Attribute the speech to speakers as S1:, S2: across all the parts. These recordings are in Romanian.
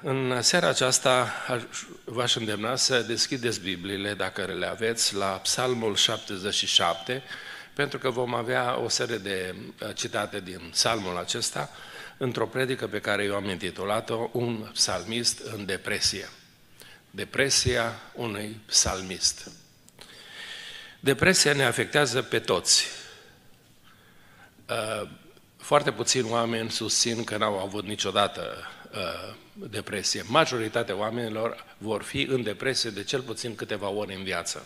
S1: În seara aceasta v-aș îndemna să deschideți Bibliile, dacă le aveți, la Psalmul 77, pentru că vom avea o serie de citate din psalmul acesta într-o predică pe care eu am intitulat-o Un psalmist în depresie. Depresia unui psalmist. Depresia ne afectează pe toți. Foarte puțini oameni susțin că n-au avut niciodată depresie. Majoritatea oamenilor vor fi în depresie de cel puțin câteva ori în viață.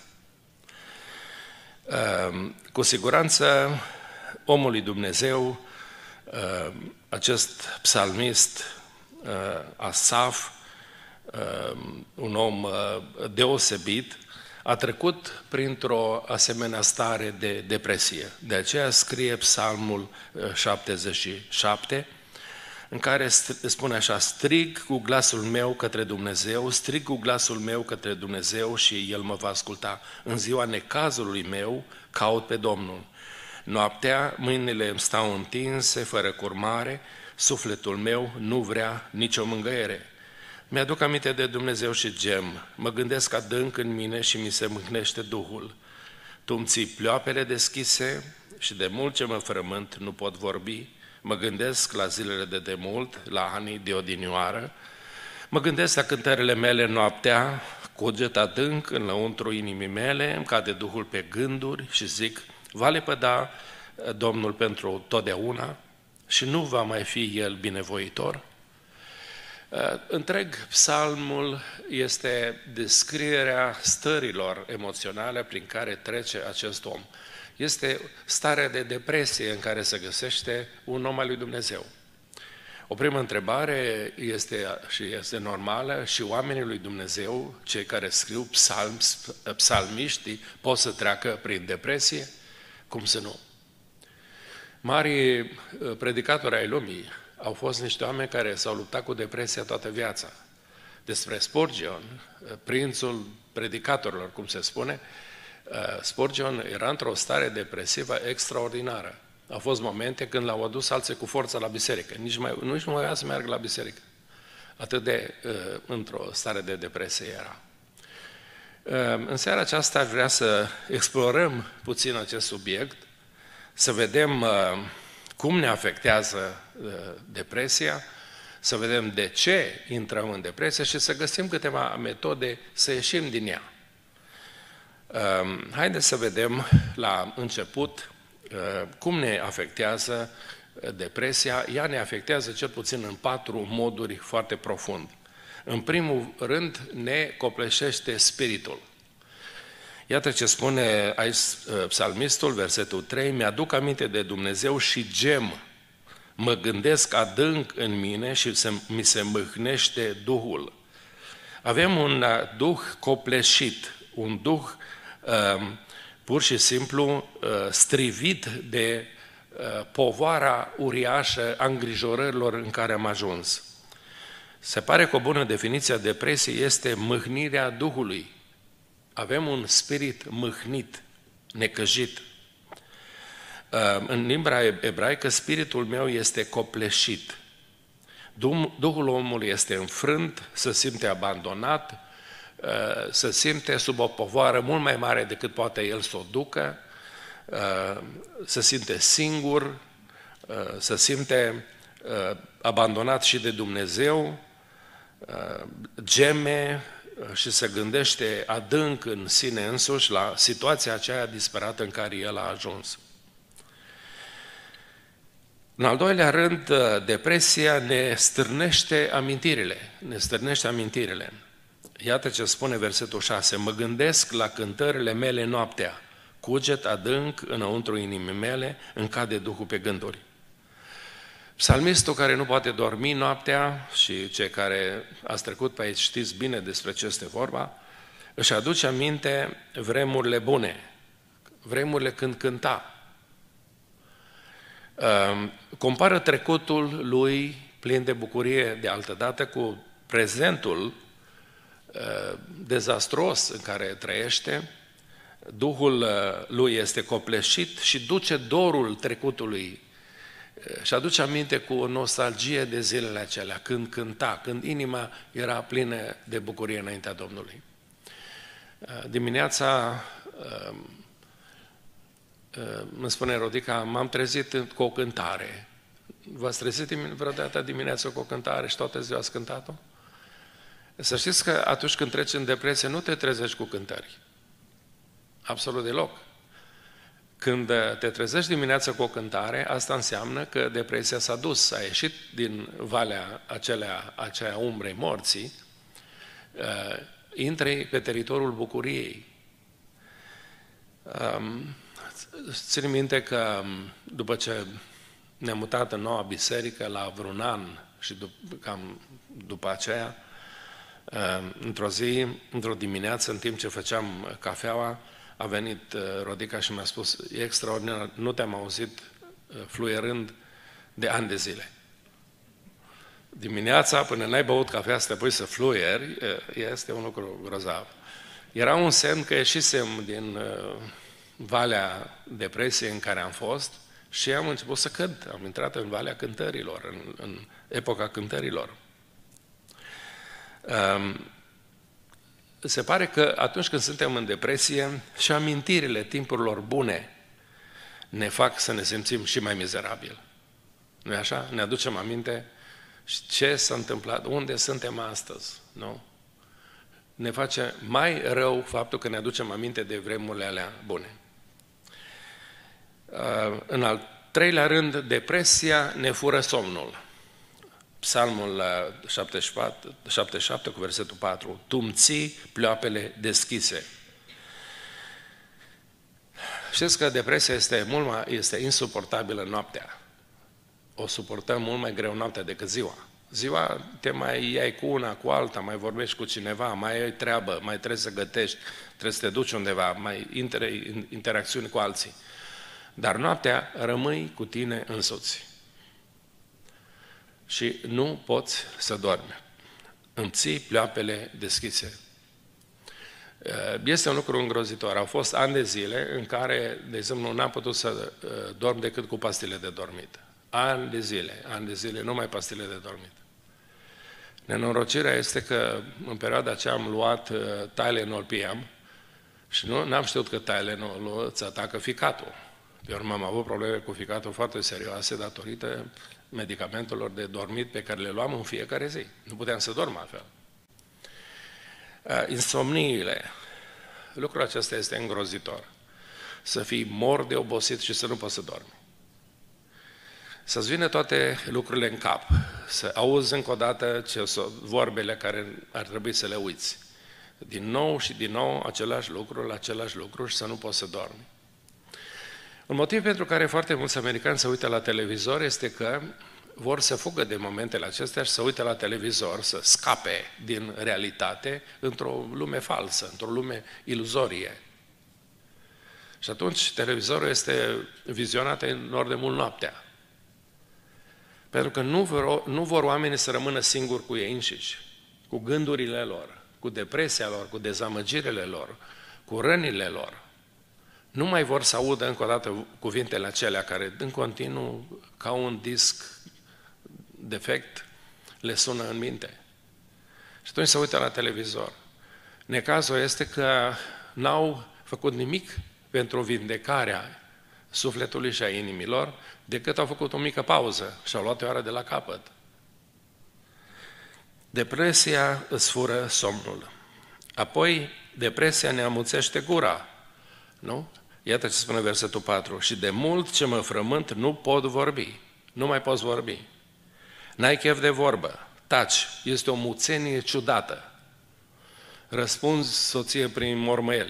S1: Cu siguranță, omul lui Dumnezeu, acest psalmist, Asaf, un om deosebit, a trecut printr-o asemenea stare de depresie. De aceea scrie Psalmul 77, în care spune așa: strig cu glasul meu către Dumnezeu, strig cu glasul meu către Dumnezeu și El mă va asculta. În ziua necazului meu caut pe Domnul. Noaptea mâinile îmi stau întinse, fără curmare, sufletul meu nu vrea nicio mângâiere. Mi-aduc aminte de Dumnezeu și gem, mă gândesc adânc în mine și mi se mâhnește Duhul. Tu îmi ții pleoapele deschise și de mult ce mă frământ nu pot vorbi. Mă gândesc la zilele de demult, la anii de odinioară. Mă gândesc la cântările mele noaptea, cuget adânc înăuntru inimii mele, îmi cade Duhul pe gânduri și zic: va lepăda Domnul pentru totdeauna și nu va mai fi El binevoitor? Întreg psalmul este descrierea stărilor emoționale prin care trece acest om. Este starea de depresie în care se găsește un om al lui Dumnezeu. O primă întrebare este normală: și oamenii lui Dumnezeu, cei care scriu psalmiștii, pot să treacă prin depresie? Cum să nu? Marii predicatori ai lumii au fost niște oameni care s-au luptat cu depresia toată viața. Despre Spurgeon, prințul predicatorilor, cum se spune, Spurgeon era într-o stare depresivă extraordinară. Au fost momente când l-au adus alții cu forță la biserică. Nici nu mai avea să meargă la biserică. Atât de într-o stare de depresie era. În seara aceasta aș vrea să explorăm puțin acest subiect, să vedem cum ne afectează depresia, să vedem de ce intrăm în depresie și să găsim câteva metode să ieșim din ea. Haideți să vedem la început cum ne afectează depresia. Ea ne afectează cel puțin în 4 moduri foarte profund. În primul rând, ne copleșește spiritul. Iată ce spune aici psalmistul, versetul 3: mi-aduc aminte de Dumnezeu și gem, mă gândesc adânc în mine și mi se mâhnește Duhul. Avem un duh copleșit, un duh pur și simplu strivit de povara uriașă a îngrijorărilor în care am ajuns. Se pare că o bună definiție a depresiei este mâhnirea Duhului. Avem un spirit mâhnit, necăjit. În limba ebraică, spiritul meu este copleșit. Duhul omului este înfrânt, se simte abandonat, se simte sub o povară mult mai mare decât poate el să o ducă, se simte singur, se simte abandonat și de Dumnezeu, geme și se gândește adânc în sine însuși la situația aceea disperată în care el a ajuns. În al doilea rând, depresia ne stârnește amintirile. Iată ce spune versetul 6: mă gândesc la cântările mele noaptea, cuget adânc înăuntru inimii mele, îmi cade Duhul pe gânduri. Psalmistul care nu poate dormi noaptea, și cei care ați trecut pe aici știți bine despre ce este vorba, își aduce aminte vremurile bune, vremurile când cânta. Compară trecutul lui plin de bucurie de altădată cu prezentul dezastruos în care trăiește. Duhul lui este copleșit și duce dorul trecutului Și aduce aminte cu o nostalgie de zilele acelea, când cânta, când inima era plină de bucurie înaintea Domnului. Dimineața, îmi spune Rodica, m-am trezit cu o cântare. V-ați trezit vreodată dimineața cu o cântare și toată ziua ați cântat-o? Să știți că atunci când treci în depresie, nu te trezești cu cântări. Absolut deloc. Când te trezești dimineața cu o cântare, asta înseamnă că depresia s-a dus, a ieșit din valea aceea umbrei morții, intri pe teritoriul bucuriei. Țin minte că după ce ne-am mutat în noua biserică la vreun an și cam după aceea, într-o zi, într-o dimineață, în timp ce făceam cafeaua, a venit Rodica și mi-a spus, e extraordinar, nu te-am auzit fluierând de ani de zile. Dimineața, până n-ai băut cafea să te pui să fluieri, este un lucru grozav. Era un semn că ieșisem din valea depresiei în care am fost și am început să cânt. Am intrat în valea cântărilor, în epoca cântărilor. Se pare că atunci când suntem în depresie și amintirile timpurilor bune ne fac să ne simțim și mai mizerabil. Nu-i așa? Ne aducem aminte ce s-a întâmplat, unde suntem astăzi, nu? Ne face mai rău faptul că ne aducem aminte de vremurile alea bune. În al treilea rând, depresia ne fură somnul. Psalmul 77 cu versetul 4. Tu-mi ții pleoapele deschise. Știți că depresia este insuportabilă noaptea. O suportăm mult mai greu noaptea decât ziua. Ziua te mai iai cu una, cu alta, mai vorbești cu cineva, mai ai treabă, mai trebuie să gătești, trebuie să te duci undeva, mai interacțiuni cu alții. Dar noaptea rămâi cu tine însuți. Și nu poți să dormi. Îmi ții pleoapele deschise. Este un lucru îngrozitor. Au fost ani de zile în care, de exemplu, n-am putut să dorm decât cu pastile de dormit. Ani de zile, numai pastile de dormit. Nenorocirea este că în perioada aceea am luat Tylenol PM și n-am știut că Tylenol îți atacă ficatul. Pe urmă am avut probleme cu ficatul foarte serioase datorită medicamentelor de dormit pe care le luam în fiecare zi. Nu puteam să dorm altfel. Insomniile. Lucrul acesta este îngrozitor. Să fii mort de obosit și să nu poți să dormi. Să-ți vină toate lucrurile în cap. Să auzi încă o dată ce sunt vorbele care ar trebui să le uiți. Din nou și din nou același lucru și să nu poți să dormi. Un motiv pentru care foarte mulți americani se uită la televizor este că vor să fugă de momentele acestea și să uite la televizor, să scape din realitate într-o lume falsă, într-o lume iluzorie. Și atunci televizorul este vizionat enorm de mult noaptea. Pentru că nu vor oamenii să rămână singuri cu ei înșiși, cu gândurile lor, cu depresia lor, cu dezamăgirile lor, cu rănile lor. Nu mai vor să audă încă o dată cuvintele acelea care în continuu, ca un disc defect, le sună în minte. Și atunci se uită la televizor. Necazul este că n-au făcut nimic pentru vindecarea sufletului și a inimilor, decât au făcut o mică pauză și au luat o oră de la capăt. Depresia îți fură somnul. Apoi, depresia ne amuțește gura. Nu? Iată ce spune versetul 4. Și de mult ce mă frământ, nu pot vorbi. Nu mai poți vorbi. N-ai chef de vorbă. Taci. Este o muțenie ciudată. Răspunzi soție prin mormăieli.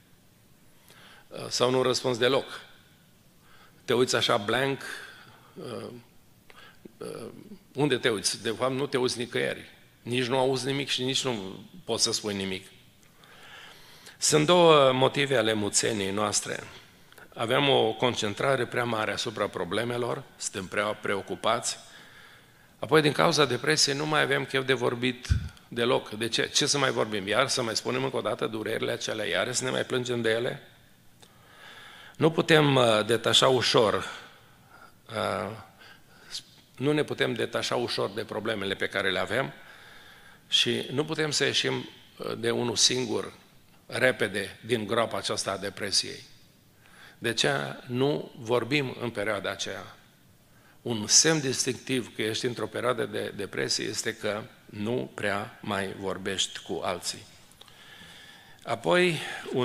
S1: Sau nu răspunzi deloc. Te uiți așa blank. Unde te uiți? De fapt, nu te uiți nicăieri. Nici nu auzi nimic și nici nu poți să spui nimic. Sunt două motive ale muțeniei noastre. Avem o concentrare prea mare asupra problemelor, suntem prea preocupați. Apoi, din cauza depresiei, nu mai avem chef de vorbit deloc. De ce? Ce să mai vorbim? Iar să mai spunem încă o dată durerile acelea, iar să ne mai plângem de ele? Nu putem detașa ușor nu ne putem detașa ușor de problemele pe care le avem și nu putem să ieșim de unul singur repede din groapa aceasta a depresiei. De ce nu vorbim în perioada aceea? Un semn distinctiv că ești într-o perioadă de depresie este că nu prea mai vorbești cu alții. Apoi,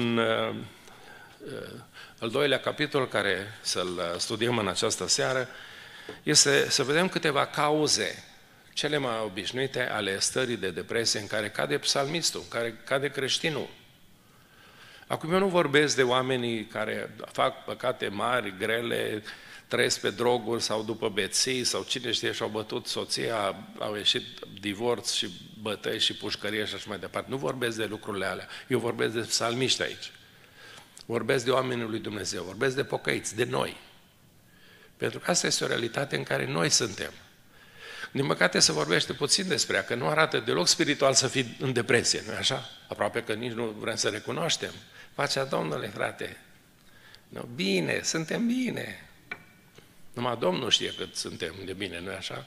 S1: al doilea capitol care să-l studiem în această seară este să vedem câteva cauze cele mai obișnuite ale stării de depresie în care cade psalmistul, în care cade creștinul. Acum eu nu vorbesc de oamenii care fac păcate mari, grele, trăiesc pe droguri sau după beții sau cine știe și-au bătut soția, au ieșit divorț și bătăi și pușcărie și așa mai departe. Nu vorbesc de lucrurile alea. Eu vorbesc de psalmiști aici. Vorbesc de oamenii lui Dumnezeu, vorbesc de pocăiți, de noi. Pentru că asta este o realitate în care noi suntem. Din păcate se vorbește puțin despre ea, că nu arată deloc spiritual să fii în depresie, nu-i așa? Aproape că nici nu vrem să recunoaștem. Pacea Domnului, frate. No, bine, suntem bine. Numai Domnul știe cât suntem de bine, nu-i așa?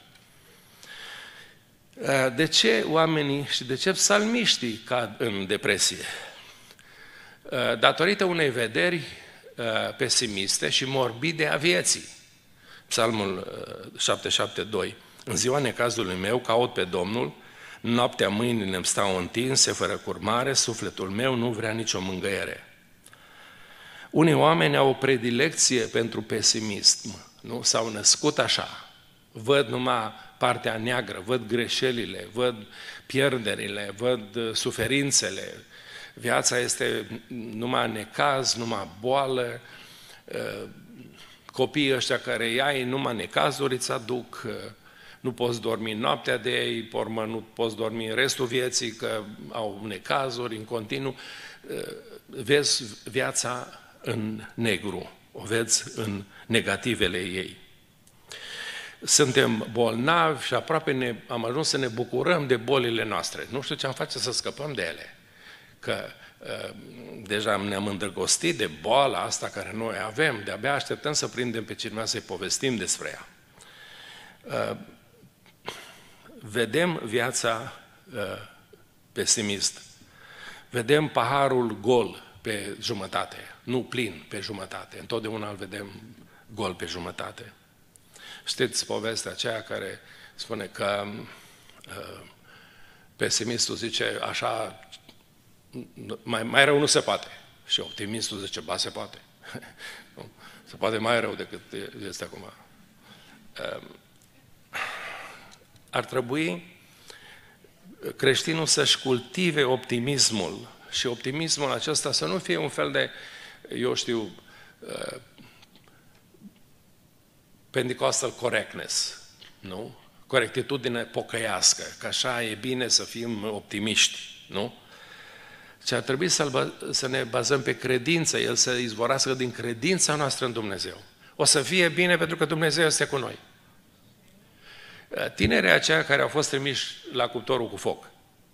S1: De ce oamenii și de ce psalmiștii cad în depresie? Datorită unei vederi pesimiste și morbide a vieții. Psalmul 772. În ziua necazului meu caut pe Domnul, noaptea mâinile îmi stau întinse, fără curmare, sufletul meu nu vrea nicio mângâiere. Unii oameni au o predilecție pentru pesimism, nu? S-au născut așa, văd numai partea neagră, văd greșelile, văd pierderile, văd suferințele, viața este numai necaz, numai boală, copiii ăștia care ai numai necazuri îți aduc, nu poți dormi noaptea de ei, pe urmă nu poți dormi în restul vieții, că au necazuri în continuu. Vezi viața în negru, o vezi în negativele ei. Suntem bolnavi și aproape am ajuns să ne bucurăm de bolile noastre. Nu știu ce am face să scăpăm de ele. Că deja ne-am îndrăgostit de boala asta care noi avem, de-abia așteptăm să prindem pe cineva să-i povestim despre ea. Vedem viața pesimist. Vedem paharul gol pe jumătate, nu plin pe jumătate. Întotdeauna îl vedem gol pe jumătate. Știți povestea aceea care spune că pesimistul zice așa, mai rău nu se poate. Și optimistul zice, ba, se poate. Se poate mai rău decât este acum. Ar trebui creștinul să-și cultive optimismul și optimismul acesta să nu fie un fel de, eu știu, Pentecostal correctness, nu? Corectitudine pocăiască, că așa e bine să fim optimiști, nu? Și ar trebui să ne bazăm pe credință, El să izvorască din credința noastră în Dumnezeu. O să fie bine pentru că Dumnezeu este cu noi. Tinerii aceia care au fost trimiși la cuptorul cu foc,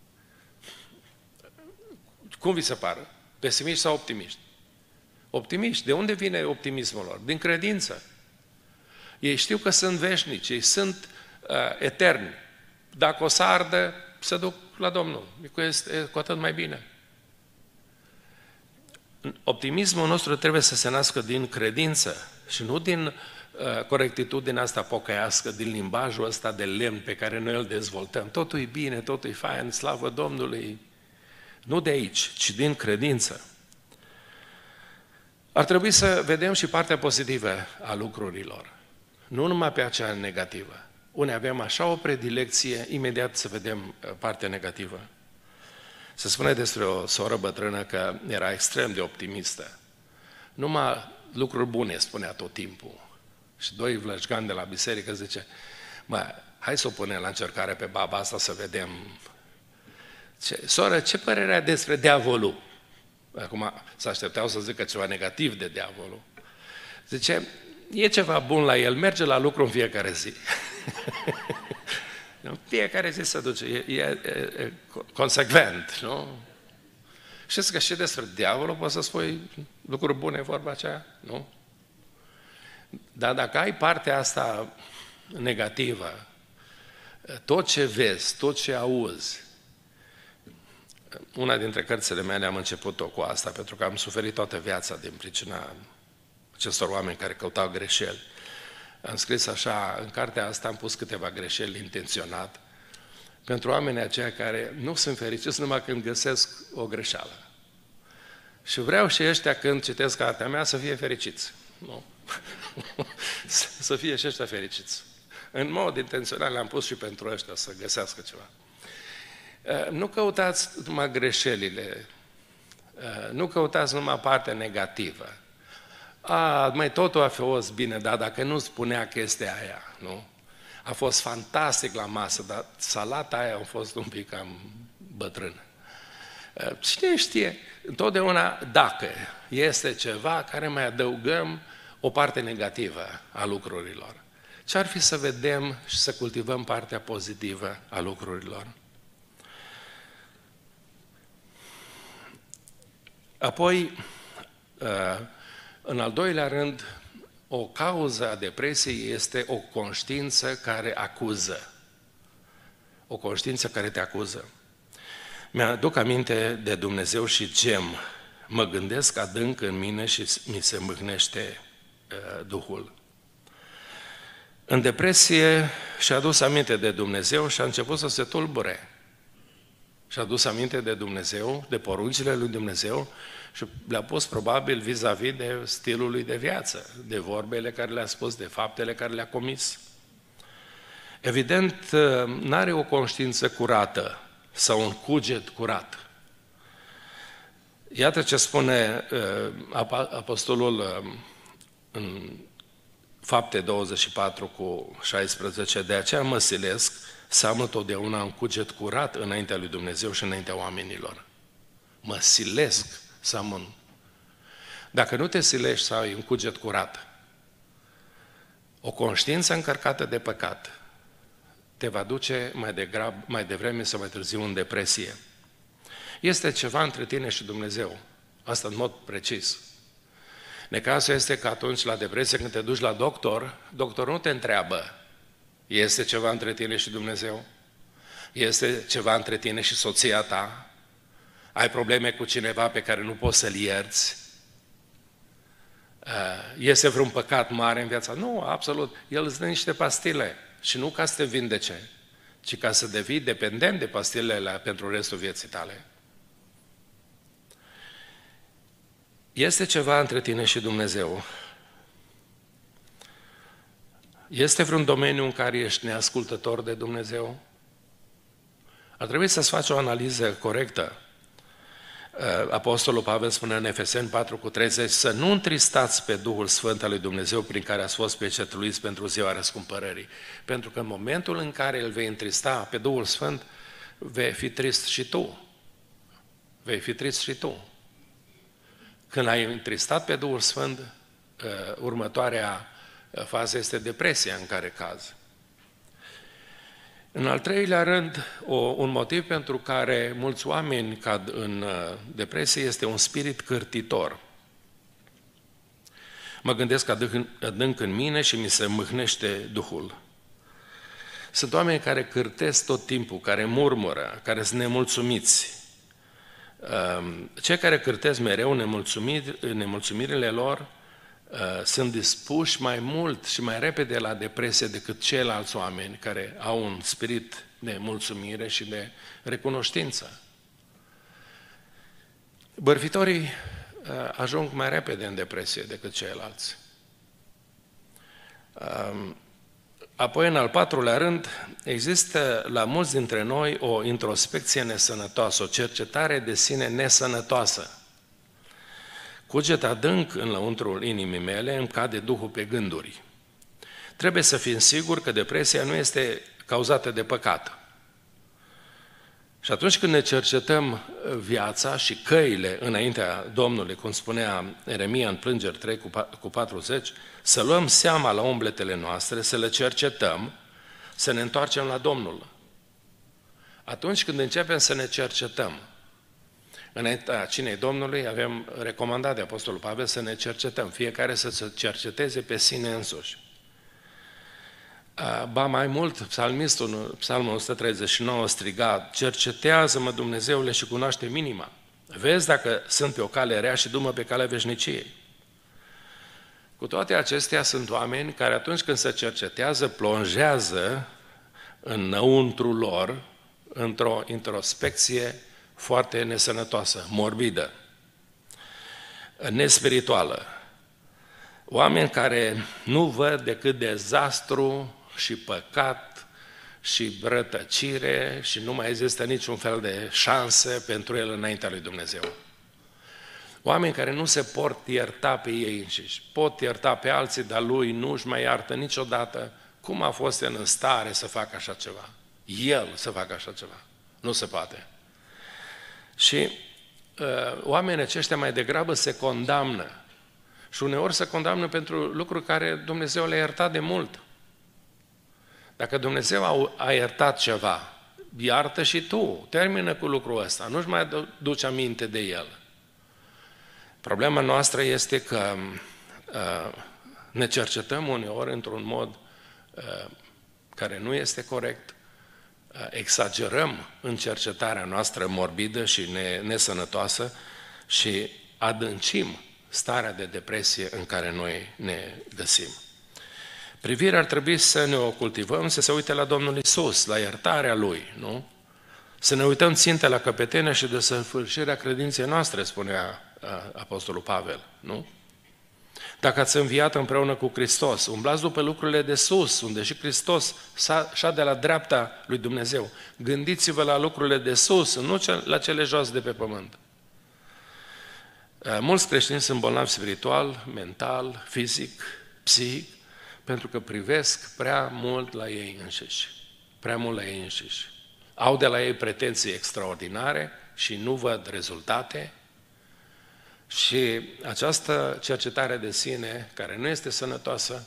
S1: cum vi se pare? Pesimiști sau optimiști? Optimiști. De unde vine optimismul lor? Din credință. Ei știu că sunt veșnici, ei sunt eterni. Dacă o să ardă, se duc la Domnul. Este cu atât mai bine. Optimismul nostru trebuie să se nască din credință și nu din corectitudinea asta pocăiască, din limbajul ăsta de lemn pe care noi îl dezvoltăm. Totul e bine, totul e fain, slavă Domnului. Nu de aici, ci din credință. Ar trebui să vedem și partea pozitivă a lucrurilor. Nu numai pe aceea negativă. Unii avem așa o predilecție, imediat să vedem partea negativă. Se spune despre o soră bătrână că era extrem de optimistă. Numai lucruri bune spunea tot timpul. Și doi vlășgani de la biserică zice, hai să o punem la încercare pe baba asta să vedem. Soră, ce părere ai despre diavolul? Acum se așteptau să zică ceva negativ de diavolul. Zice, e ceva bun la el, merge la lucru în fiecare zi. În fiecare zi se duce, e consecvent, nu? Știți că și despre diavolul poți să spui lucruri bune, vorba aceea, nu? Dar dacă ai partea asta negativă, tot ce vezi, tot ce auzi, una dintre cărțile mele am început-o cu asta, pentru că am suferit toată viața din pricina acestor oameni care căutau greșeli. Am scris așa, în cartea asta am pus câteva greșeli intenționat, pentru oamenii aceia care nu sunt fericiți numai când găsesc o greșeală. Și vreau și ăștia când citesc cartea mea să fie fericiți. Nu. Să fie și ăștia fericiți. În mod intențional le-am pus și pentru ăștia să găsească ceva. Nu căutați numai greșelile, nu căutați numai partea negativă. Mai totul a fost bine, dar dacă nu spunea chestia aia, nu? A fost fantastic la masă, dar salata aia a fost un pic cam bătrână. Cine știe, întotdeauna dacă este ceva care mai adăugăm o parte negativă a lucrurilor. Ce-ar fi să vedem și să cultivăm partea pozitivă a lucrurilor? Apoi, în al doilea rând, o cauză a depresiei este o conștiință care acuză. O conștiință care te acuză. Mi-aduc aminte de Dumnezeu și gem. Mă gândesc adânc în mine și mi se mâhnește Duhul. În depresie și-a adus aminte de Dumnezeu și a început să se tulbure. Și-a adus aminte de Dumnezeu, de poruncile lui Dumnezeu și le-a pus probabil vis-a-vis de stilul lui de viață, de vorbele care le-a spus, de faptele care le-a comis. Evident, n-are o conștiință curată sau un cuget curat. Iată ce spune apostolul în Fapte 24 cu 16, de aceea mă silesc să am totdeauna un cuget curat înaintea lui Dumnezeu și înaintea oamenilor. Mă silesc să am un... Dacă nu te silești să ai un cuget curat, o conștiință încărcată de păcat te va duce mai devreme sau mai târziu în depresie. Este ceva între tine și Dumnezeu. Asta în mod precis. Necazul este că atunci la depresie, când te duci la doctor, doctorul nu te întreabă: este ceva între tine și Dumnezeu? Este ceva între tine și soția ta? Ai probleme cu cineva pe care nu poți să-l ierți? Este vreun păcat mare în viața? Nu, absolut. El îți dă niște pastile și nu ca să te vindece, ci ca să devii dependent de pastilele pentru restul vieții tale. Este ceva între tine și Dumnezeu. Este vreun domeniu în care ești neascultător de Dumnezeu? Ar trebui să-ți faci o analiză corectă. Apostolul Pavel spune în Efeseni 4:30 să nu întristați pe Duhul Sfânt al lui Dumnezeu prin care ați fost pecetluiți pentru ziua răscumpărării. Pentru că în momentul în care îl vei întrista pe Duhul Sfânt, vei fi trist și tu. Vei fi trist și tu. Când ai întristat pe Duhul Sfânt, următoarea fază este depresia în care cazi. În al treilea rând, un motiv pentru care mulți oameni cad în depresie este un spirit cârtitor. Mă gândesc adânc în mine și mi se mâhnește Duhul. Sunt oameni care cârtesc tot timpul, care murmură, care sunt nemulțumiți. Cei care cârtesc mereu nemulțumirile lor sunt dispuși mai mult și mai repede la depresie decât ceilalți oameni care au un spirit de mulțumire și de recunoștință. Bărfitorii ajung mai repede în depresie decât ceilalți. Apoi, în al patrulea rând, există la mulți dintre noi o introspecție nesănătoasă, o cercetare de sine nesănătoasă. Cuget adânc în lăuntrul inimii mele îmi cade Duhul pe gânduri. Trebuie să fim siguri că depresia nu este cauzată de păcat. Și atunci când ne cercetăm viața și căile înaintea Domnului, cum spunea Ieremia în Plângeri 3:40, să luăm seama la umbletele noastre, să le cercetăm, să ne întoarcem la Domnul. Atunci când începem să ne cercetăm, înaintea cinei Domnului avem recomandat de Apostolul Pavel să ne cercetăm, fiecare să se cerceteze pe sine însuși. Ba mai mult, psalmistul, psalmul 139, striga: cercetează-mă, Dumnezeule, și cunoaște minima. Vezi dacă sunt pe o cale rea și du-mă pe calea veșniciei. Cu toate acestea, sunt oameni care atunci când se cercetează, plonjează înăuntru lor într-o introspecție foarte nesănătoasă, morbidă, nespirituală. Oameni care nu văd decât dezastru și păcat și rătăcire și nu mai există niciun fel de șansă pentru el înaintea lui Dumnezeu. Oameni care nu se pot ierta pe ei înșiși, pot ierta pe alții, dar lui nu își mai iartă niciodată cum a fost în stare să facă așa ceva. El să facă așa ceva. Nu se poate. Și oamenii aceștia mai degrabă se condamnă. Și uneori se condamnă pentru lucruri care Dumnezeu le-a iertat de mult. Dacă Dumnezeu a iertat ceva, iartă și tu, termină cu lucrul ăsta, nu-și mai duci aminte de el. Problema noastră este că ne cercetăm uneori într-un mod care nu este corect, exagerăm în cercetarea noastră morbidă și nesănătoasă și adâncim starea de depresie în care noi ne găsim. Privirea ar trebui să ne o cultivăm, să se uite la Domnul Iisus, la iertarea Lui, nu? Să ne uităm ținte la căpetenia și desăvârșirea credinței noastre, spunea Apostolul Pavel, nu? Dacă ați înviat împreună cu Hristos, umblați după lucrurile de sus, unde și Hristos șade la dreapta lui Dumnezeu. Gândiți-vă la lucrurile de sus, nu la cele jos de pe pământ. Mulți creștini sunt bolnavi spiritual, mental, fizic, psihic, pentru că privesc prea mult la ei înșiși. Prea mult la ei înșiși. Au de la ei pretenții extraordinare și nu văd rezultate. Și această cercetare de sine, care nu este sănătoasă,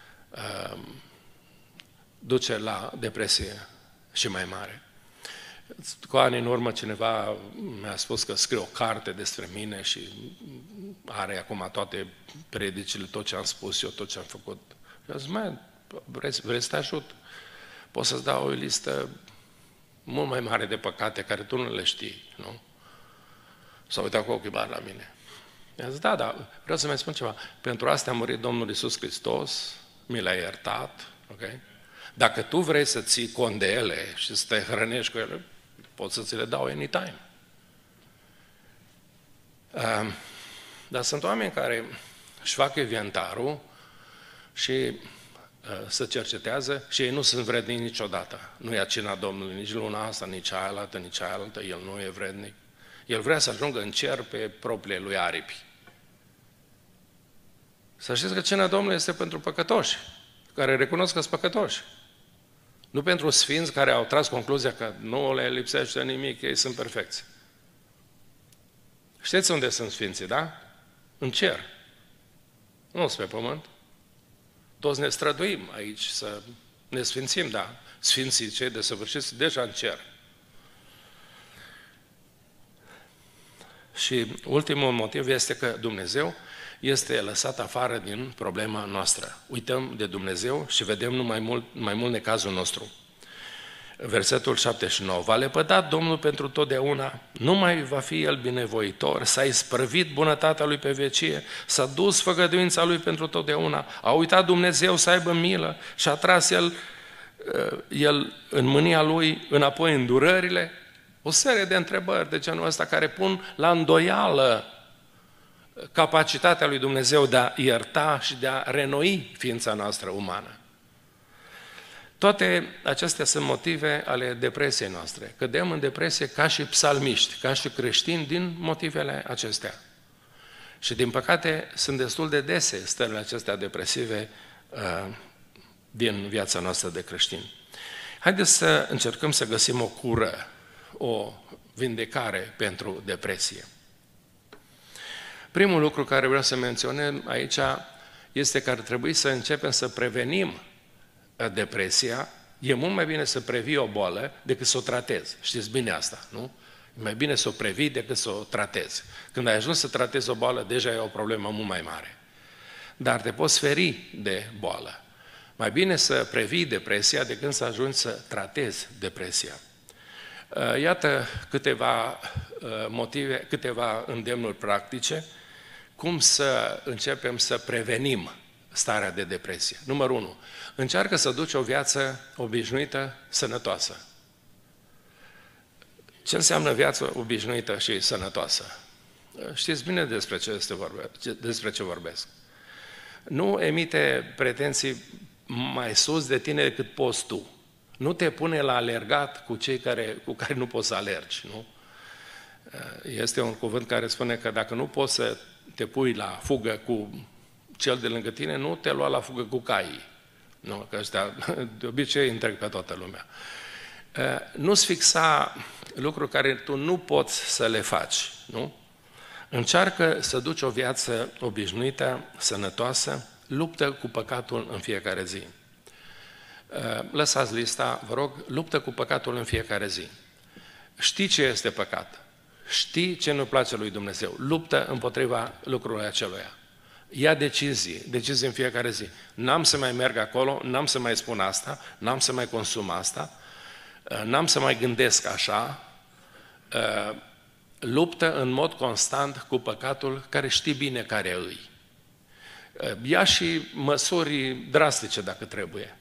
S1: duce la depresie și mai mare. Cu ani în urmă cineva mi-a spus că scrie o carte despre mine și are acum toate predicile, tot ce am spus eu, tot ce am făcut. Și am zis: vrei să te ajut? Pot să-ți dau o listă mult mai mare de păcate care tu nu le știi, nu? S-a uitat cu ochii mari la mine. I-a zis: da, vreau să mai spun ceva. Pentru asta a murit Domnul Iisus Hristos, mi l-a iertat, ok? Dacă tu vrei să ții cont de ele și să te hrănești cu ele, poți să ți le dau anytime. Dar sunt oameni care își fac inventarul și se cercetează și ei nu sunt vrednici niciodată. Nu ia cina Domnului nici luna asta, nici aia altă, el nu e vrednic. El vrea să ajungă în cer pe propriile lui aripi. Să știți că cina Domnului este pentru păcătoși, care recunosc că sunt păcătoși. Nu pentru sfinți care au tras concluzia că nu le lipsește nimic, ei sunt perfecți. Știți unde sunt sfinții, da? În cer. Nu sunt pe pământ. Toți ne străduim aici să ne sfințim, da. Sfinții cei desăvârșiți deja în cer. Și ultimul motiv este că Dumnezeu este lăsat afară din problema noastră. Uităm de Dumnezeu și vedem mai mult necazul nostru. Versetul 79. V-a lepădat Domnul pentru totdeauna, nu mai va fi El binevoitor, s-a isprăvit bunătatea Lui pe vecie, s-a dus făgăduința Lui pentru totdeauna, a uitat Dumnezeu să aibă milă și a tras El în mânia Lui înapoi îndurările. O serie de întrebări de genul ăsta care pun la îndoială capacitatea lui Dumnezeu de a ierta și de a renoi ființa noastră umană. Toate acestea sunt motive ale depresiei noastre. Cădem în depresie ca și psalmiști, ca și creștini din motivele acestea. Și din păcate sunt destul de dese stările acestea depresive din viața noastră de creștini. Haideți să încercăm să găsim o cură, o vindecare pentru depresie. Primul lucru care vreau să menționez aici este că ar trebui să începem să prevenim depresia. E mult mai bine să previi o boală decât să o tratezi. Știți bine asta, nu? E mai bine să o previi decât să o tratezi. Când ai ajuns să tratezi o boală, deja e o problemă mult mai mare. Dar te poți feri de boală. Mai bine să previi depresia decât să ajungi să tratezi depresia. Iată câteva motive, câteva îndemnuri practice, cum să începem să prevenim starea de depresie. Numărul 1. Încearcă să duci o viață obișnuită, sănătoasă. Ce înseamnă viață obișnuită și sănătoasă? Știți bine despre ce vorbesc. Nu emite pretenții mai sus de tine decât poți tu. Nu te pune la alergat cu cei cu care nu poți să alergi. Nu? Este un cuvânt care spune că dacă nu poți să te pui la fugă cu cel de lângă tine, nu te lua la fugă cu caii. Nu? Că ăștia de obicei întreg pe toată lumea. Nu-ți fixa lucruri care tu nu poți să le faci. Nu? Încearcă să duci o viață obișnuită, sănătoasă, luptă cu păcatul în fiecare zi. Lăsați lista, vă rog, luptă cu păcatul în fiecare zi. Știi ce este păcat, știi ce nu place lui Dumnezeu, luptă împotriva lucrurilor acelea. Ia decizii în fiecare zi. N-am să mai merg acolo, n-am să mai spun asta, n-am să mai consum asta, n-am să mai gândesc așa. Luptă în mod constant cu păcatul care știi bine care îi. Ia și măsuri drastice dacă trebuie.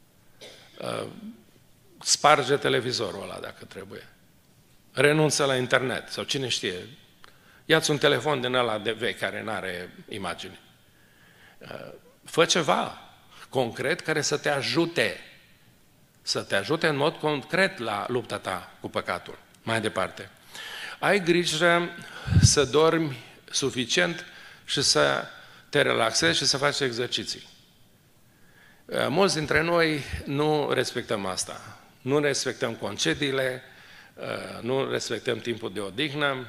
S1: Sparge televizorul ăla dacă trebuie. Renunță la internet sau cine știe. Ia-ți un telefon din ăla de vechi care nu are imagini. Fă ceva concret care să te ajute. Să te ajute în mod concret la lupta ta cu păcatul. Mai departe. Ai grijă să dormi suficient și să te relaxezi și să faci exerciții. Mulți dintre noi nu respectăm asta. Nu respectăm concediile, nu respectăm timpul de odihnă.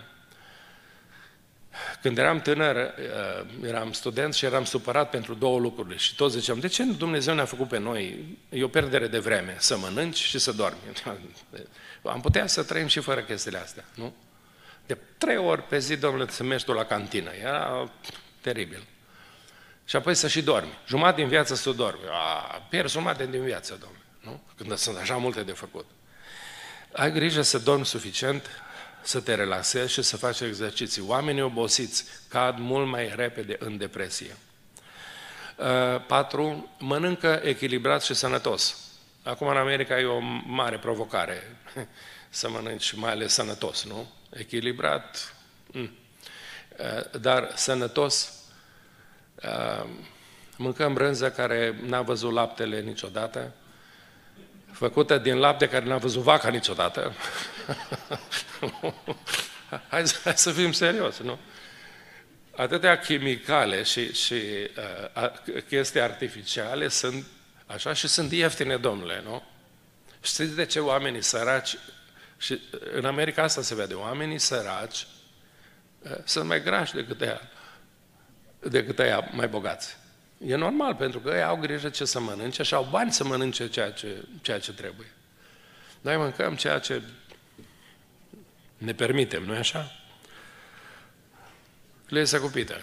S1: Când eram tânăr, eram student și eram supărat pentru două lucruri. Și toți ziceam, de ce Dumnezeu ne-a făcut pe noi? E o pierdere de vreme, să mănânci și să dormi. Am putea să trăim și fără chestiile astea, nu? De 3 ori pe zi, domnule, să mergi tu la cantină. Era teribil. Și apoi să și dormi. Jumătate din viață să dormi. Pierzi jumătate din viață, domnule. Nu? Când sunt așa multe de făcut. Ai grijă să dormi suficient, să te relaxezi și să faci exerciții. Oamenii obosiți cad mult mai repede în depresie. 4. Mănâncă echilibrat și sănătos. Acum în America e o mare provocare să mănânci mai ales sănătos, nu? Echilibrat, dar sănătos. Mâncăm brânză care n-a văzut laptele niciodată, făcută din lapte care n-a văzut vaca niciodată. Hai să fim serioși, nu? Atâtea chimicale și chestii artificiale sunt așa și sunt ieftine, domnule, nu? Știți de ce oamenii săraci, și în America asta se vede, oamenii săraci sunt mai grași decât ăia mai bogați. E normal, pentru că ei au grijă ce să mănânce și au bani să mănânce ceea ce trebuie. Noi mâncăm ceea ce ne permitem, nu-i așa? Lesa cu pită.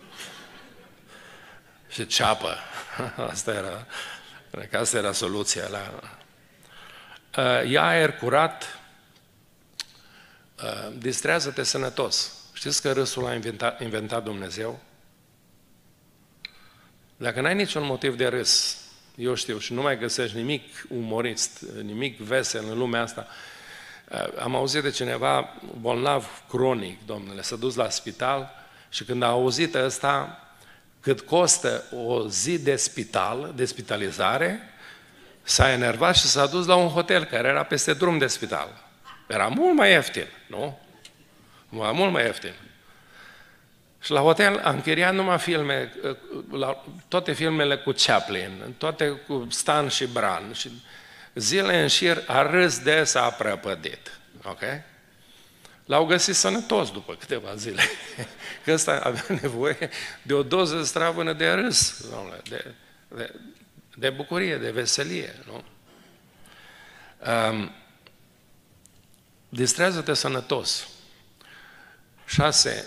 S1: Și ceapă. Asta era soluția la... Ia aer curat, distrează-te sănătos. Știți că râsul a inventat Dumnezeu? Dacă n-ai niciun motiv de râs, eu știu, și nu mai găsești nimic umorist, nimic vesel în lumea asta, am auzit de cineva bolnav cronic, domnule, s-a dus la spital și când a auzit ăsta cât costă o zi de spital, de spitalizare, s-a enervat și s-a dus la un hotel care era peste drum de spital. Era mult mai ieftin, nu? Mult mai ieftin. Și la hotel a închiriat numai filme, toate filmele cu Chaplin, toate cu Stan și Bran. Și zile în șir a râs de s-a prăpădit. Ok? L-au găsit sănătos după câteva zile. Că ăsta avea nevoie de o doză stravână de râs, de bucurie, de veselie. Nu? Distrează-te sănătos. 6.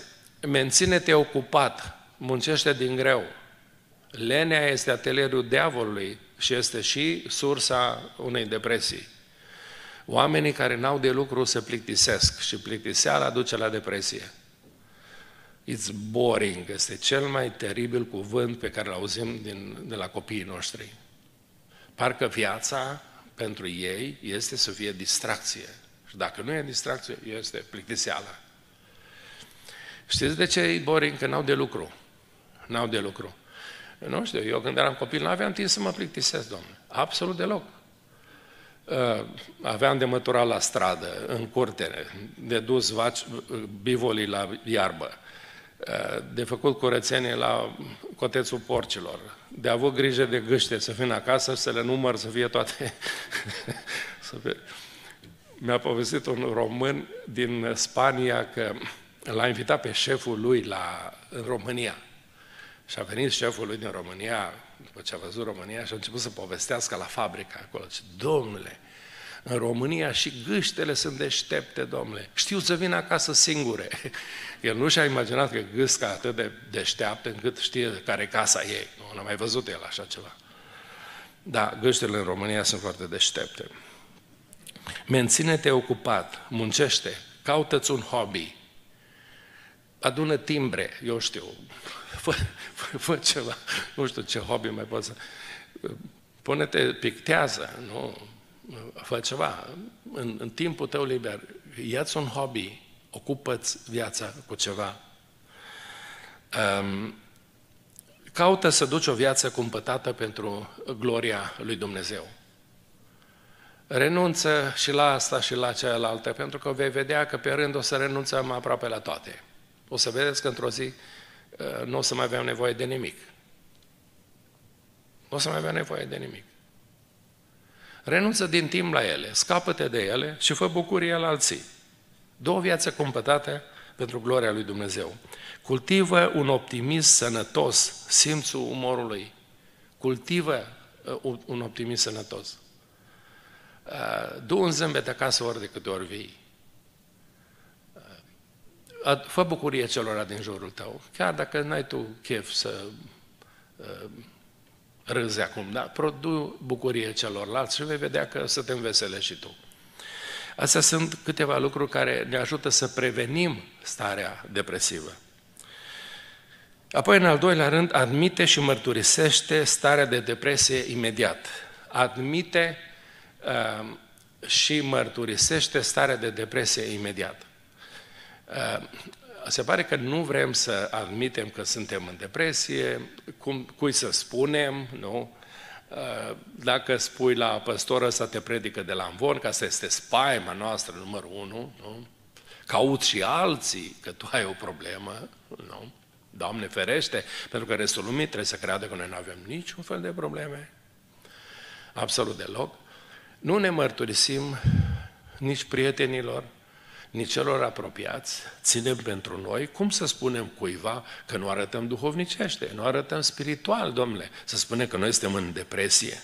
S1: Menține-te ocupat, muncește din greu. Lenea este atelierul diavolului, și este și sursa unei depresii. Oamenii care n-au de lucru se plictisesc și plictiseala duce la depresie. It's boring, este cel mai teribil cuvânt pe care îl auzim de la copiii noștri. Parcă viața pentru ei este să fie distracție. Și dacă nu e distracție, este plictiseală. Știți de ce e boring? Că n-au de lucru. N-au de lucru. Nu știu, eu când eram copil nu aveam timp să mă plictisesc, Domnule. Absolut deloc. Aveam de măturat la stradă, în curte, de dus bivolii la iarbă, de făcut curățenie la cotețul porcilor, de avut grijă de gâște, să vin acasă și să le număr, să fie toate... Mi-a povestit un român din Spania că l-a invitat pe șeful lui în România. Și a venit șeful lui din România, după ce a văzut România, și a început să povestească la fabrică acolo. Și, domnule, în România și gâștele sunt deștepte, domnule. Știu să vin acasă singure. El nu și-a imaginat că gâsca atât de deșteaptă încât știe care e casa ei. Nu a mai văzut el așa ceva. Da, gâștele în România sunt foarte deștepte. Menține-te ocupat, muncește, caută-ți un hobby, adună timbre, eu știu, fă ceva, nu știu ce hobby mai poți să... Pune-te, pictează, nu? Fă ceva, în timpul tău liber, ia-ți un hobby, ocupă-ți viața cu ceva. Caută să duci o viață cumpătată pentru gloria lui Dumnezeu. Renunță și la asta și la cealaltă, pentru că vei vedea că pe rând o să renunțăm aproape la toate. O să vedeți că într-o zi nu o să mai avem nevoie de nimic. Nu o să mai avem nevoie de nimic. Renunță din timp la ele, scapă-te de ele și fă bucurie la alții. Dă o viață cumpătată pentru gloria lui Dumnezeu. Cultivă un optimism sănătos, simțul umorului. Cultivă un optimism sănătos. Du un zâmbet acasă ori de câte ori vii. Fă bucurie celor din jurul tău, chiar dacă n-ai tu chef să râzi acum, da? Produ bucurie celorlalți și vei vedea că să te înveselești și tu. Astea sunt câteva lucruri care ne ajută să prevenim starea depresivă. Apoi, în al doilea rând, admite și mărturisește starea de depresie imediat. Admite și mărturisește starea de depresie imediat. Se pare că nu vrem să admitem că suntem în depresie, cui să spunem, nu? Dacă spui la păstoră să te predică de la amvon, că asta este spaima noastră numărul 1, nu? Cauți și alții că tu ai o problemă, nu? Doamne ferește, pentru că restul lumii trebuie să creadă că noi nu avem niciun fel de probleme. Absolut deloc. Nu ne mărturisim nici prietenilor, nici celor apropiați, ținem pentru noi, cum să spunem cuiva că nu arătăm duhovnicește, nu arătăm spiritual, domnule, să spunem că noi suntem în depresie.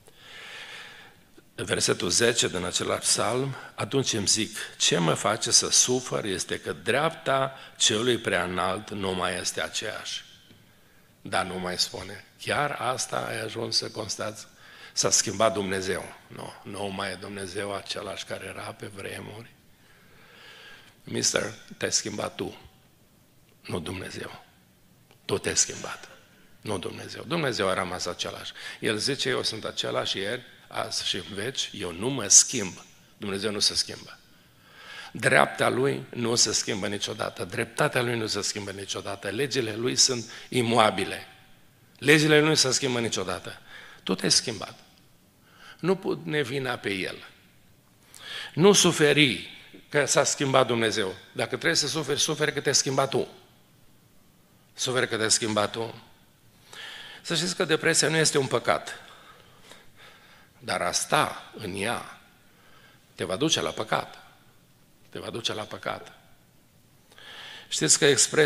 S1: Versetul 10 din același psalm, atunci îmi zic, ce mă face să sufăr este că dreapta celui prea înalt nu mai este aceeași. Dar nu mai spune, chiar asta ai ajuns să constați? S-a schimbat Dumnezeu. Nu mai e Dumnezeu același care era pe vremuri. Mister, te-ai schimbat tu, nu Dumnezeu. Tu te-ai schimbat, nu Dumnezeu. Dumnezeu a rămas același. El zice, eu sunt același ieri, azi și în veci, eu nu mă schimb. Dumnezeu nu se schimbă. Dreapta Lui nu se schimbă niciodată, dreptatea Lui nu se schimbă niciodată, legile Lui sunt imoabile. Legile Lui nu se schimbă niciodată. Tu te-ai schimbat. Nu pune vina pe El. Nu suferi că s-a schimbat Dumnezeu. Dacă trebuie să suferi, suferi că te-ai schimbat tu. Suferi că te-ai schimbat tu. Să știți că depresia nu este un păcat. Dar a sta în ea te va duce la păcat. Te va duce la păcat. Știți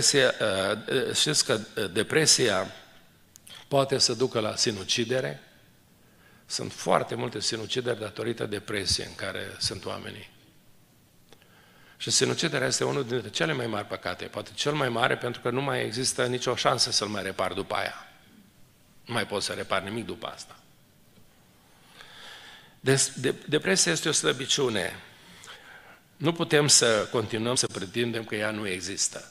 S1: că depresia poate să ducă la sinucidere? Sunt foarte multe sinucideri datorită depresiei în care sunt oamenii. Și sinuciderea este unul dintre cele mai mari păcate, poate cel mai mare pentru că nu mai există nicio șansă să-l mai repari după aia. Nu mai poți să repari nimic după asta. Depresia este o slăbiciune. Nu putem să continuăm să pretindem că ea nu există.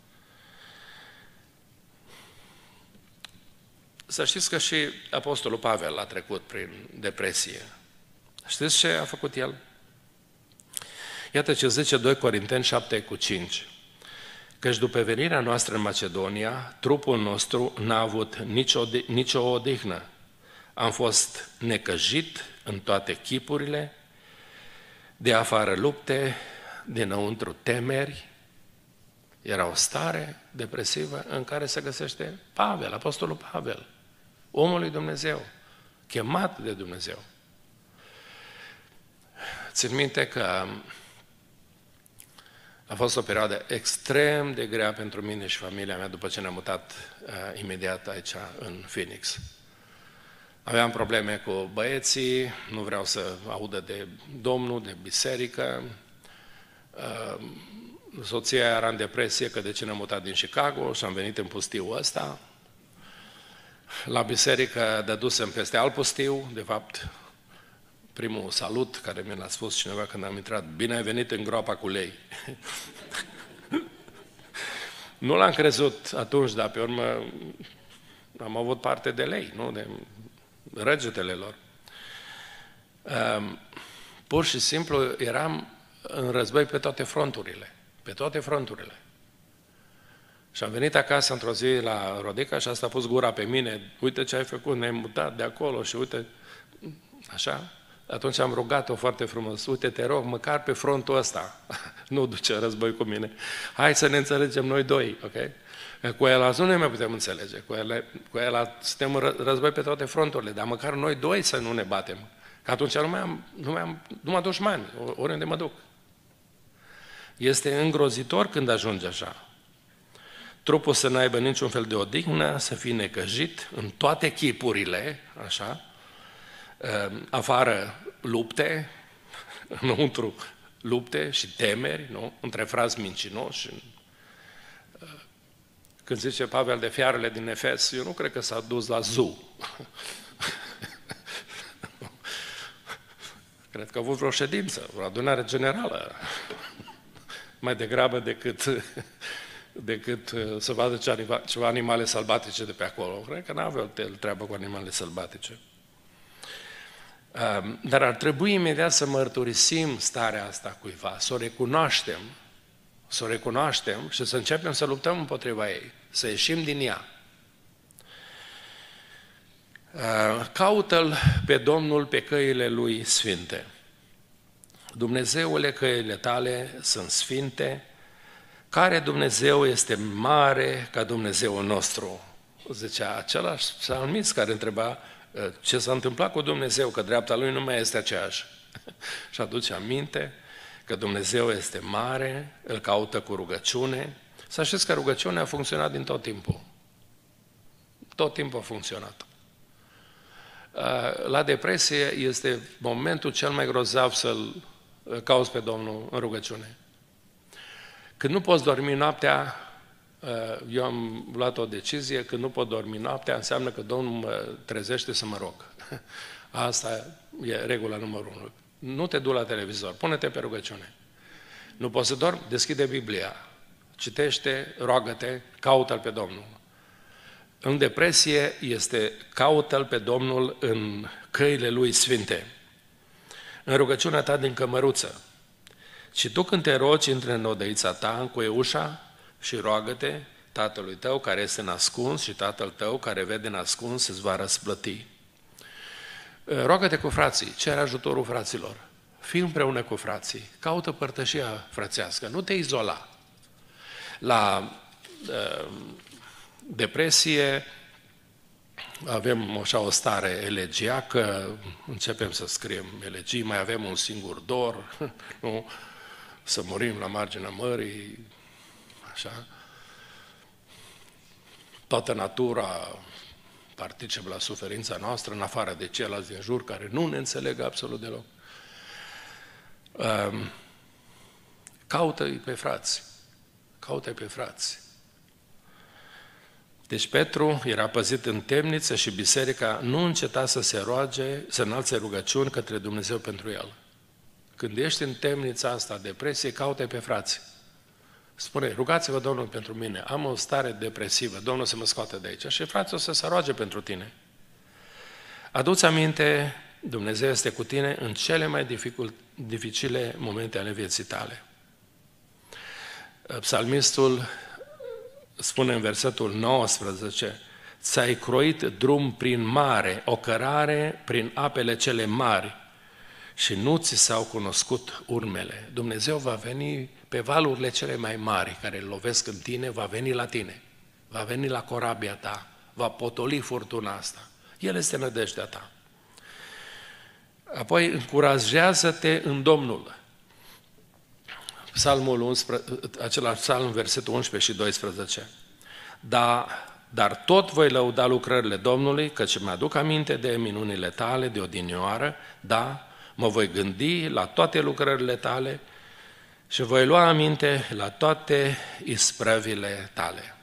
S1: Să știți că și Apostolul Pavel a trecut prin depresie. Știți ce a făcut el? Iată ce zice 2 Corinteni 7:5. Căci după venirea noastră în Macedonia, trupul nostru n-a avut nicio odihnă. Am fost necăjit în toate chipurile, de afară lupte, dinăuntru temeri. Era o stare depresivă în care se găsește Pavel, Apostolul Pavel, omul lui Dumnezeu, chemat de Dumnezeu. Țin minte că a fost o perioadă extrem de grea pentru mine și familia mea după ce ne-am mutat imediat aici în Phoenix. Aveam probleme cu băieții, nu vreau să audă de Domnul, de biserică. Soția era în depresie că de ce ne-am mutat din Chicago și am venit în pustiul ăsta. La biserică dădusem peste alt pustiu, de fapt, primul salut care mi l-a spus cineva când am intrat, bine ai venit în groapa cu lei. Nu l-am crezut atunci, dar pe urmă am avut parte de lei, nu? De regetele lor. Pur și simplu eram în război pe toate fronturile. Pe toate fronturile. Și am venit acasă într-o zi la Rodica și asta a pus gura pe mine. Uite ce ai făcut, ne-ai mutat de acolo și uite, așa. Atunci am rugat-o foarte frumos. Uite, te rog, măcar pe frontul ăsta, nu duce război cu mine. Hai să ne înțelegem noi doi, ok? Cu el nu ne mai putem înțelege. Cu el suntem în război pe toate fronturile, dar măcar noi doi să nu ne batem. Că atunci nu mai am dușmani, oriunde mă duc. Este îngrozitor când ajunge așa. Trupul să n-aibă niciun fel de odihnă, să fie necăjit în toate chipurile, așa, afară lupte, înăuntru lupte și temeri, nu? Între frați mincinoși. Când zice Pavel de fiarele din Efes, eu nu cred că s-a dus la zoo. Cred că a avut vreo ședință, o adunare generală, mai degrabă decât să vadă ceva animale sălbatice de pe acolo. Cred că n-aveau treabă cu animale sălbatice. Dar ar trebui imediat să mărturisim starea asta cuiva, să o recunoaștem și să începem să luptăm împotriva ei, să ieșim din ea. Caută-L pe Domnul pe căile Lui sfinte. Dumnezeule, căile tale sunt sfinte. Care Dumnezeu este mare ca Dumnezeul nostru? Zicea același psalmist care întreba ce s-a întâmplat cu Dumnezeu, că dreapta Lui nu mai este aceeași. Și aduce aminte că Dumnezeu este mare, îl caută cu rugăciune. Să știți că rugăciunea a funcționat din tot timpul. Tot timpul a funcționat. La depresie este momentul cel mai grozav să-L cauți pe Domnul în rugăciune. Când nu poți dormi noaptea, eu am luat o decizie, când nu pot dormi noaptea, înseamnă că Domnul mă trezește să mă rog. Asta e regula numărul 1. Nu te du la televizor, pune-te pe rugăciune. Nu poți să dormi? Deschide Biblia, citește, roagă-te, caută-L pe Domnul. În depresie este caută-L pe Domnul în căile Lui sfinte, în rugăciunea ta din cămăruță. Și tu când te rogi, intră în odăița ta, încuie ușa și roagă-te Tatălui tău care este nascuns și Tatăl tău care vede nascuns îți va răsplăti. Roagă-te cu frații, cer ajutorul fraților, fii împreună cu frații, caută părtășia frățească, nu te izola. La depresie avem așa o stare elegiacă, începem să scriem elegii, mai avem un singur dor, nu? Să murim la marginea mării, așa. Toată natura participă la suferința noastră, în afară de ceilalți din jur, care nu ne înțeleg absolut deloc. Caută-i pe frați, caută-i pe frați. Deci Petru era păzit în temniță și biserica nu înceta să se roage, să înalțe rugăciuni către Dumnezeu pentru el. Când ești în temnița asta, depresie, caute pe frați. Spune, rugați-vă Domnul pentru mine, am o stare depresivă, Domnul să mă scoată de aici. Și frații o să se roage pentru tine. Adu-ți aminte, Dumnezeu este cu tine în cele mai dificile momente ale vieții tale. Psalmistul spune în versetul 19, ți-ai croit drum prin mare, o cărare prin apele cele mari și nu ți s-au cunoscut urmele. Dumnezeu va veni pe valurile cele mai mari care îl lovesc în tine, va veni la tine, va veni la corabia ta, va potoli furtuna asta. El este nădejdea ta. Apoi încurajează-te în Domnul. Psalmul 11, același psalm, versetul 11 și 12. Dar tot voi lăuda lucrările Domnului, căci mi-aduc aminte de minunile tale de odinioară, da, mă voi gândi la toate lucrările tale și voi lua aminte la toate isprăvile tale.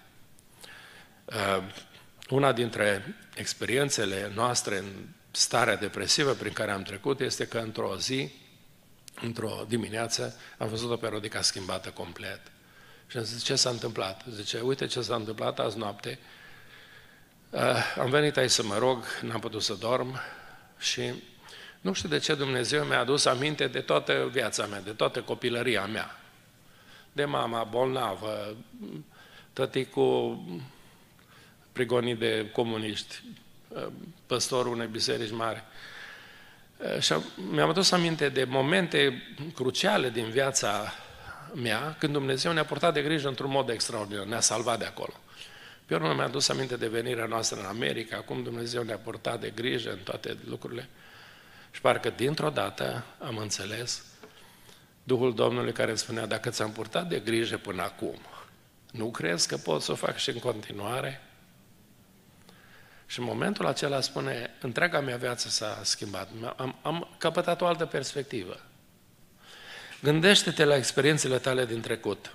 S1: Una dintre experiențele noastre în starea depresivă prin care am trecut este că într-o zi, într-o dimineață, am văzut-o pe Rodica schimbată complet. Și am zis, ce s-a întâmplat? Zice, uite ce s-a întâmplat azi noapte. Am venit aici să mă rog, n-am putut să dorm și nu știu de ce Dumnezeu mi-a adus aminte de toată viața mea, de toată copilăria mea. De mama bolnavă, tăticul prigonit de comuniști, păstorul unei biserici mari. Și mi-am adus aminte de momente cruciale din viața mea, când Dumnezeu ne-a purtat de grijă într-un mod extraordinar, ne-a salvat de acolo. Pe urmă mi-a adus aminte de venirea noastră în America, cum Dumnezeu ne-a purtat de grijă în toate lucrurile. Și parcă dintr-o dată am înțeles Duhul Domnului care îmi spunea, dacă ți-am purtat de grijă până acum, nu crezi că pot să o fac și în continuare? Și în momentul acela spune, întreaga mea viață s-a schimbat. Am căpătat o altă perspectivă. Gândește-te la experiențele tale din trecut.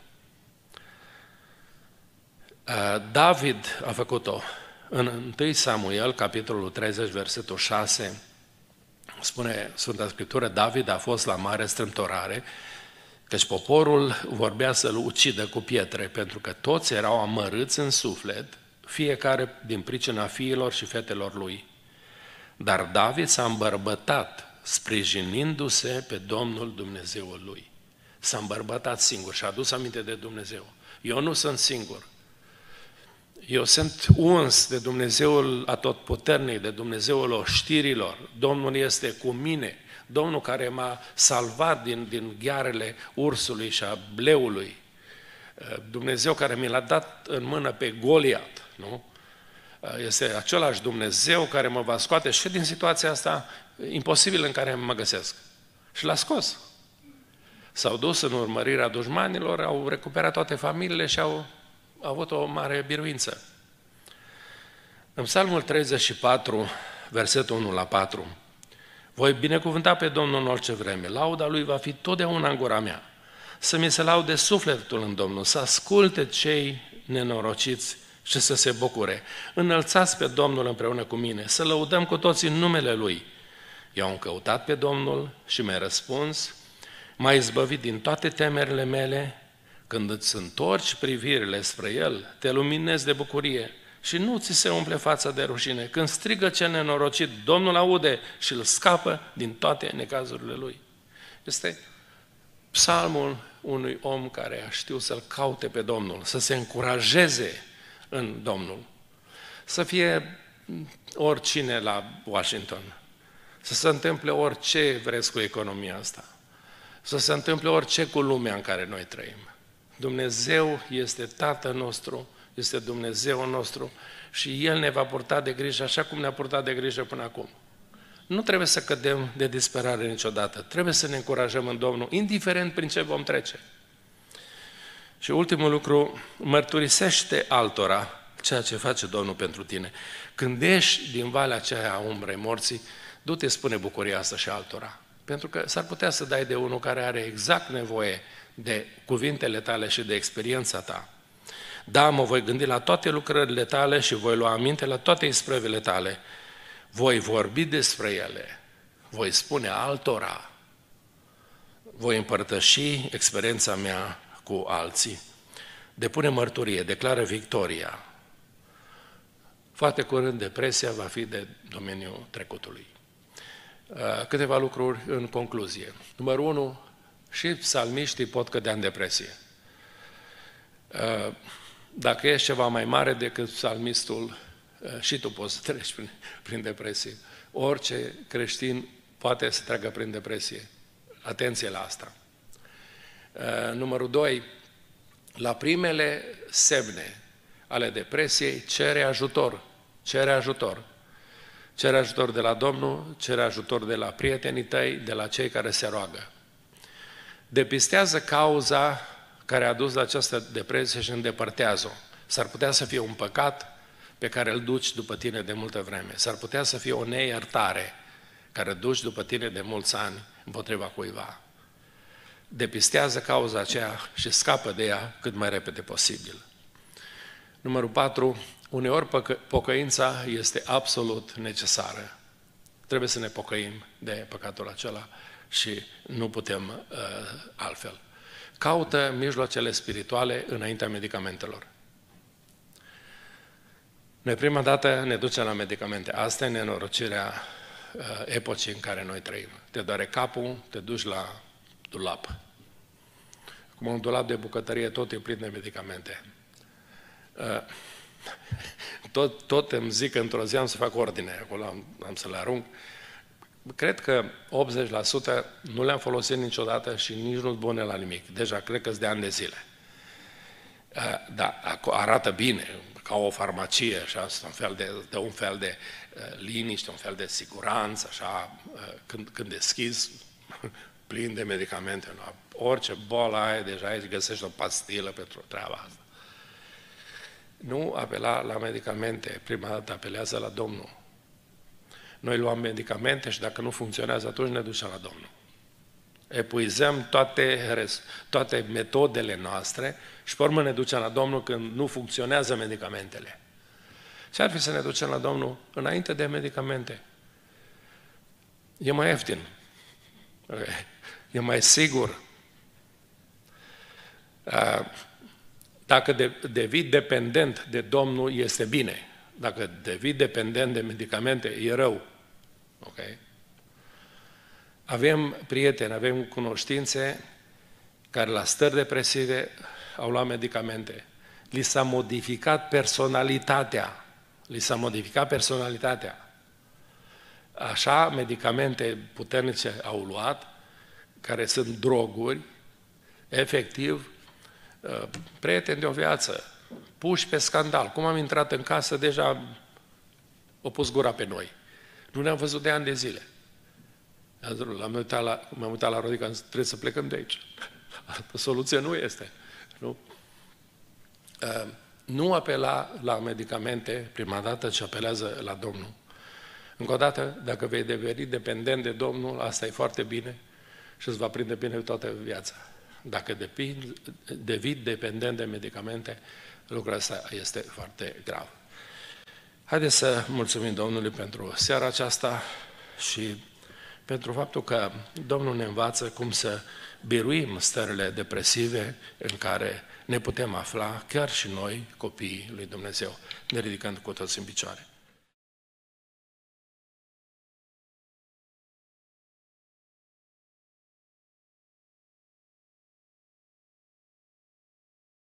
S1: David a făcut-o. În 1 Samuel, capitolul 30, versetul 6, spune Sfânta Scriptură, David a fost la mare strâmtorare, căci poporul vorbea să-l ucidă cu pietre, pentru că toți erau amărâți în suflet, fiecare din pricina fiilor și fetelor lui. Dar David s-a îmbărbătat, sprijinindu-se pe Domnul Dumnezeul lui. S-a îmbărbătat singur și a adus aminte de Dumnezeu. Eu nu sunt singur. Eu sunt uns de Dumnezeul Atotputernic, de Dumnezeul oștirilor. Domnul este cu mine. Domnul care m-a salvat din ghearele ursului și a bleului. Dumnezeu care mi l-a dat în mână pe Goliat, nu? Este același Dumnezeu care mă va scoate și din situația asta imposibilă în care mă găsesc. Și l-a scos. S-au dus în urmărirea dușmanilor, au recuperat toate familiile și au avut o mare biruință. În Psalmul 34, versetul 1 la 4, voi binecuvânta pe Domnul în orice vreme, lauda Lui va fi totdeauna în gura mea. Să mi se laude sufletul în Domnul, să asculte cei nenorociți și să se bucure. Înălțați pe Domnul împreună cu mine, să lăudăm cu toții în numele Lui. Eu am căutat pe Domnul și mi-a răspuns, m-a izbăvit din toate temerile mele. Când îți întorci privirile spre El, te luminezi de bucurie și nu ți se umple fața de rușine. Când strigă cel nenorocit, Domnul aude și îl scapă din toate necazurile lui. Este psalmul unui om care a știut să-L caute pe Domnul, să se încurajeze în Domnul, să fie oricine la Washington, să se întâmple orice vreți cu economia asta, să se întâmple orice cu lumea în care noi trăim. Dumnezeu este Tatăl nostru, este Dumnezeul nostru și El ne va purta de grijă așa cum ne-a purtat de grijă până acum. Nu trebuie să cădem de disperare niciodată, trebuie să ne încurajăm în Domnul, indiferent prin ce vom trece. Și ultimul lucru, mărturisește altora ceea ce face Domnul pentru tine. Când ieși din valea aceea a umbrei morții, du-te, spune bucuria asta și altora. Pentru că s-ar putea să dai de unul care are exact nevoie de cuvintele tale și de experiența ta. Da, mă voi gândi la toate lucrările tale și voi lua aminte la toate isprăvile tale. Voi vorbi despre ele, voi spune altora, voi împărtăși experiența mea cu alții. Depune mărturie, declară victoria. Foarte curând depresia va fi de domeniul trecutului. Câteva lucruri în concluzie. Numărul 1, și psalmiștii pot cădea în depresie. Dacă ești ceva mai mare decât psalmistul, și tu poți să treci prin depresie. Orice creștin poate să treacă prin depresie. Atenție la asta. Numărul 2, la primele semne ale depresiei, cere ajutor. Cere ajutor. Cere ajutor de la Domnul, cere ajutor de la prietenii tăi, de la cei care se roagă. Depistează cauza care a dus la această depresie și îndepărtează-o. S-ar putea să fie un păcat pe care îl duci după tine de multă vreme. S-ar putea să fie o neiertare care duci după tine de mulți ani împotriva cuiva. Depistează cauza aceea și scapă de ea cât mai repede posibil. Numărul 4. Uneori pocăința este absolut necesară. Trebuie să ne pocăim de păcatul acela și nu putem altfel. Caută mijloacele spirituale înaintea medicamentelor. Noi prima dată ne ducem la medicamente. Asta e nenorocirea epocii în care noi trăim. Te doare capul, te duci la dulap. Acum un dulap de bucătărie tot e plin de medicamente. Tot îmi zic că într-o zi am să fac ordine, acolo am să le arunc. Cred că 80% nu le-am folosit niciodată și nici nu-s bune la nimic. Deja cred că-s de ani de zile. Da, arată bine, ca o farmacie, așa, un fel de liniște, un fel de siguranță, așa, când deschizi, plin de medicamente. Orice boală ai, deja aici găsești o pastilă pentru treaba asta. Nu apela la medicamente, prima dată apelează la Domnul. Noi luăm medicamente și dacă nu funcționează, atunci ne ducem la Domnul. Epuizăm toate metodele noastre și pe urmă ne ducem la Domnul când nu funcționează medicamentele. Ce ar fi să ne ducem la Domnul înainte de medicamente? E mai ieftin. E mai sigur. Dacă devii dependent de Domnul, este bine. Dacă devii dependent de medicamente, e rău. Okay? Avem prieteni, avem cunoștințe care la stări depresive au luat medicamente. Li s-a modificat personalitatea. Așa, medicamente puternice au luat, care sunt droguri, efectiv, prieteni de o viață, puși pe scandal. Cum am intrat în casă, deja au pus gura pe noi. Nu ne-am văzut de ani de zile. M-am uitat la Rodica, trebuie să plecăm de aici. Altă soluție nu este. Nu? Nu apela la medicamente prima dată, ci apelează la Domnul. Încă o dată, dacă vei deveni dependent de Domnul, asta e foarte bine și îți va prinde bine toată viața. Dacă devii dependent de medicamente, lucrul ăsta este foarte grav. Haideți să mulțumim Domnului pentru seara aceasta și pentru faptul că Domnul ne învață cum să biruim stările depresive în care ne putem afla, chiar și noi, copiii lui Dumnezeu, ne ridicând cu toți în picioare.